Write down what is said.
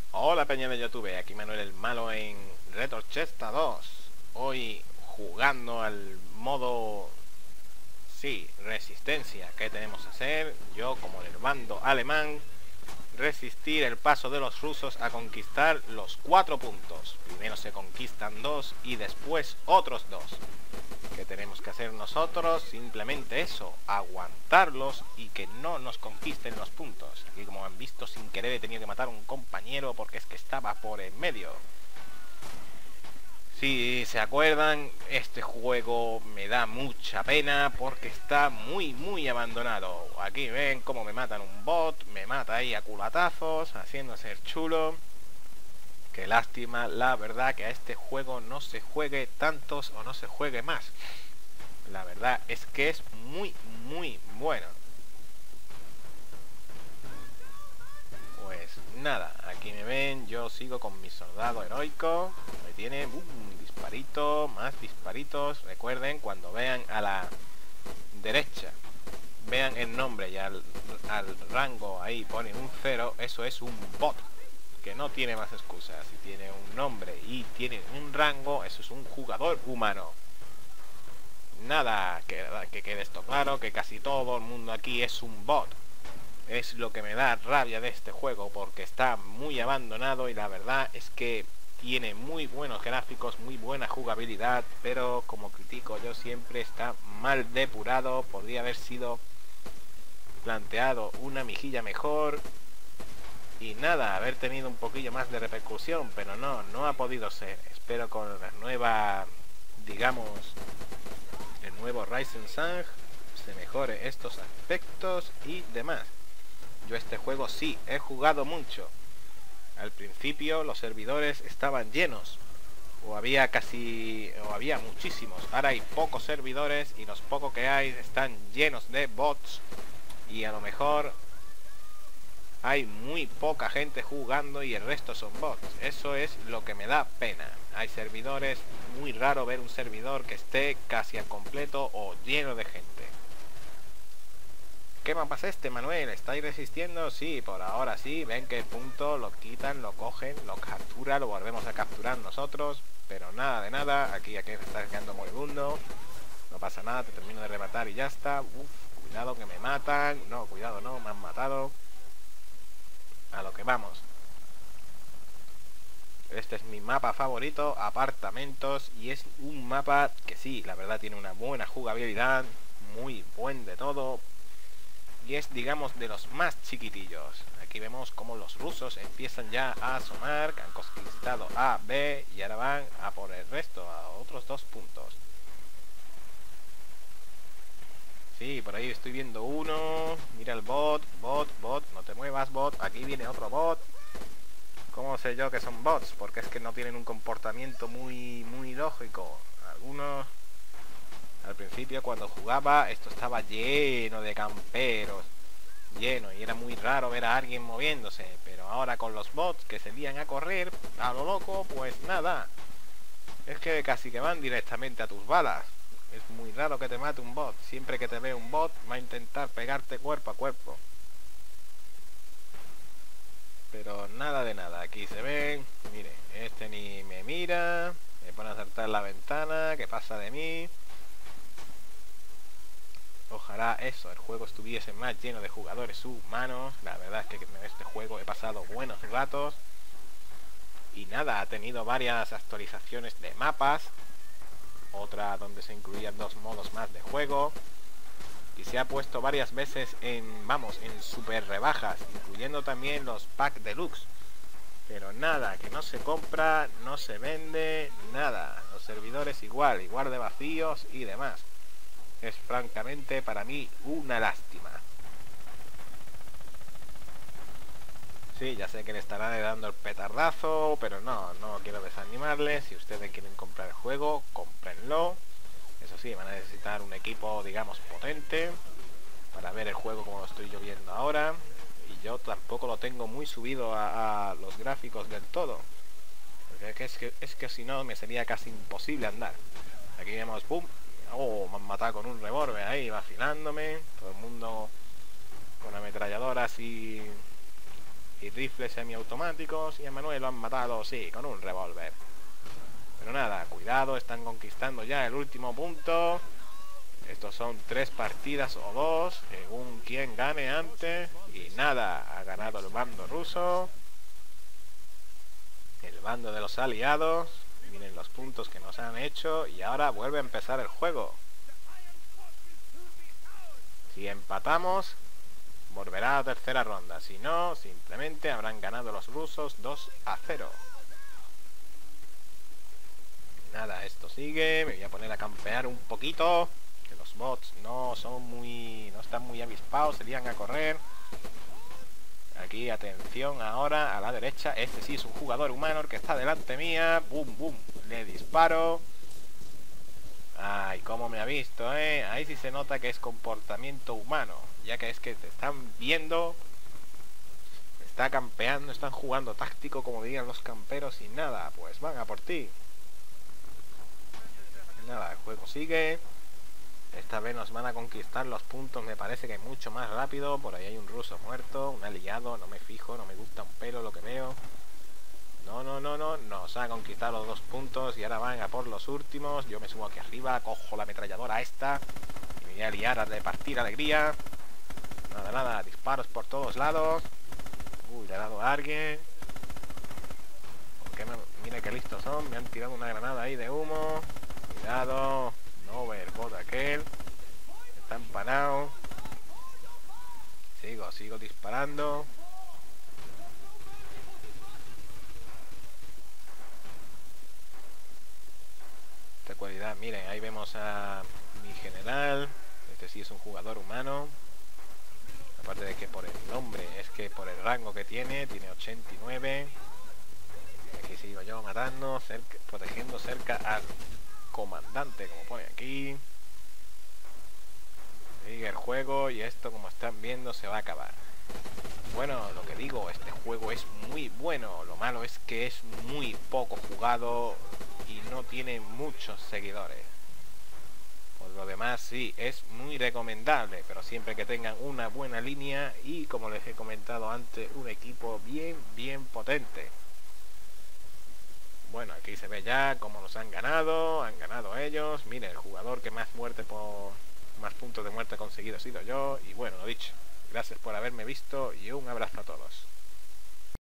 Hola peña de YouTube, aquí Manuel el Malo en Retorchesta 2. Hoy jugando al modo, sí, resistencia. ¿Qué tenemos que hacer? Yo como en el bando alemán, resistir el paso de los rusos a conquistar los 4 puntos. Primero se conquistan 2 y después otros 2. ¿Qué tenemos que hacer nosotros? Simplemente eso, aguantarlos y que no nos conquisten los puntos. Y como han visto, sin querer he tenido que matar a un compañero porque es que estaba por en medio. Si se acuerdan, este juego me da mucha pena porque está muy abandonado. Aquí ven cómo me matan un bot, me mata ahí a culatazos, haciéndose el chulo. Qué lástima, la verdad, que a este juego no se juegue tantos o no se juegue más. La verdad es que es muy bueno. Pues nada, aquí me ven, yo sigo con mi soldado heroico. Me tiene un disparito, más disparitos. Recuerden, cuando vean a la derecha, vean el nombre y al rango ahí ponen un 0, eso es un bot, que no tiene más excusa. Si tiene un nombre y tiene un rango, eso es un jugador humano. Nada, que quede esto claro, que casi todo el mundo aquí es un bot. Es lo que me da rabia de este juego, porque está muy abandonado y la verdad es que tiene muy buenos gráficos, muy buena jugabilidad, pero como critico yo siempre, está mal depurado. Podría haber sido planteado una mejilla mejor y nada, haber tenido un poquillo más de repercusión, pero no ha podido ser. Espero con la nueva, digamos, el nuevo Rising Sun se mejore estos aspectos y demás. Yo este juego sí he jugado mucho. Al principio los servidores estaban llenos, o había muchísimos. Ahora hay pocos servidores y los pocos que hay están llenos de bots, y a lo mejor hay muy poca gente jugando y el resto son bots. Eso es lo que me da pena. Hay servidores, muy raro ver un servidor que esté casi al completo o lleno de gente. ¿Qué mapa es este, Manuel? ¿Estáis resistiendo? Sí, por ahora sí. Ven que el punto lo quitan, lo cogen, lo capturan, lo volvemos a capturar nosotros. Pero nada de nada. Aquí me está quedando moribundo. No pasa nada, te termino de rematar y ya está. Uf, cuidado que me matan. No, cuidado no, me han matado. A lo que vamos. Este es mi mapa favorito, apartamentos. Y es un mapa que sí, la verdad tiene una buena jugabilidad. Muy buen de todo. Y es, digamos, de los más chiquitillos. Aquí vemos como los rusos empiezan ya a asomar, que han conquistado A, B y ahora van a por el resto, a otros 2 puntos. Sí, por ahí estoy viendo uno. Mira el bot, no te muevas, bot. Aquí viene otro bot. ¿Cómo sé yo que son bots? Porque es que no tienen un comportamiento muy lógico. Algunos... Al principio cuando jugaba esto estaba lleno de camperos, lleno, y era muy raro ver a alguien moviéndose. Pero ahora con los bots que se lían a correr a lo loco, pues nada, es que casi que van directamente a tus balas. Es muy raro que te mate un bot. Siempre que te ve un bot va a intentar pegarte cuerpo a cuerpo. Pero nada de nada, aquí se ven. Mire, este ni me mira, me pone a saltar la ventana, ¿qué pasa de mí? Ojalá eso, el juego estuviese más lleno de jugadores humanos. La verdad es que en este juego he pasado buenos ratos. Y nada, ha tenido varias actualizaciones de mapas. Otra donde se incluían 2 modos más de juego. Y se ha puesto varias veces en super rebajas, incluyendo también los packs deluxe. Pero nada, que no se compra, no se vende, nada. Los servidores igual de vacíos y demás. Es francamente para mí una lástima. Sí, ya sé que le estarán dando el petardazo, pero no quiero desanimarles. Si ustedes quieren comprar el juego, cómprenlo. Eso sí, van a necesitar un equipo, digamos, potente para ver el juego como lo estoy yo viendo ahora. Y yo tampoco lo tengo muy subido a los gráficos del todo, porque es que si no me sería casi imposible andar. Aquí vemos, pum. Oh, me han matado con un revólver ahí, vacilándome. Todo el mundo con ametralladoras y y rifles semiautomáticos, y a Manuel lo han matado, sí, con un revólver. Pero nada, cuidado, están conquistando ya el último punto. Estos son 3 partidas o 2, según quien gane antes. Y nada, ha ganado el bando ruso. El bando de los aliados. Miren los puntos que nos han hecho. Y ahora vuelve a empezar el juego. Si empatamos, volverá a la tercera ronda. Si no, simplemente habrán ganado los rusos 2-0. Nada, esto sigue. Me voy a poner a campear un poquito. Que los bots no están muy avispados. Se lían a correr. Aquí, atención ahora a la derecha. Este sí es un jugador humano, el que está delante mía. Boom, boom. Le disparo. Ay, cómo me ha visto, Ahí sí se nota que es comportamiento humano. Ya que es que te están viendo. Está campeando, están jugando táctico, como dirían los camperos, y nada, pues van a por ti. Nada, el juego sigue. Esta vez nos van a conquistar los puntos, me parece que mucho más rápido. Por ahí hay un ruso muerto, un aliado, no me fijo, no me gusta un pelo lo que veo. No, nos ha conquistado los 2 puntos y ahora van a por los últimos. Yo me subo aquí arriba, cojo la ametralladora esta y me voy a liar a repartir alegría. Nada, disparos por todos lados. Uy, le he dado a alguien. Mira qué listos son, me han tirado una granada ahí de humo. Cuidado, no ve el bot aquel. Está empanado. Sigo disparando. Esta cualidad, miren, ahí vemos a mi general. Este sí es un jugador humano. Aparte de que por el nombre, es que por el rango que tiene 89. Aquí sigo yo matando, protegiendo cerca al comandante, como pone aquí. Sigue el juego y esto, como están viendo, se va a acabar. Bueno, lo que digo, este juego es muy bueno. Lo malo es que es muy poco jugado y no tiene muchos seguidores. Por lo demás, sí, es muy recomendable, pero siempre que tengan una buena línea y, como les he comentado antes, un equipo bien potente. Bueno, aquí se ve ya cómo nos han ganado ellos. Miren, el jugador que más puntos de muerte ha conseguido ha sido yo. Y bueno, lo dicho, gracias por haberme visto y un abrazo a todos.